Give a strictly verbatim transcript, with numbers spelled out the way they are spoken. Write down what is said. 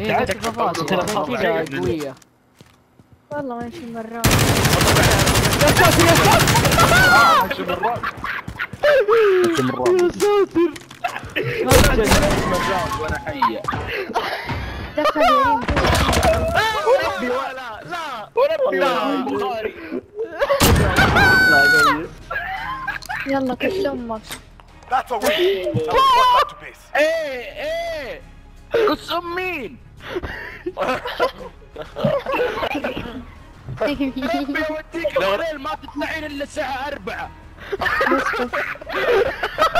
ايه عندك تفاصيل كذا قوية. والله ما يمشي مرة. امشي بالراس. يا ساتر. وانا حية. دخل يريم وربي لا لا وربي لا بخاري. يلا كش امك. That's a win. Now report back to base. ايه ايه قص ام مين؟ ربي اوديك الليل ما تطلعين الا الساعة أربعة.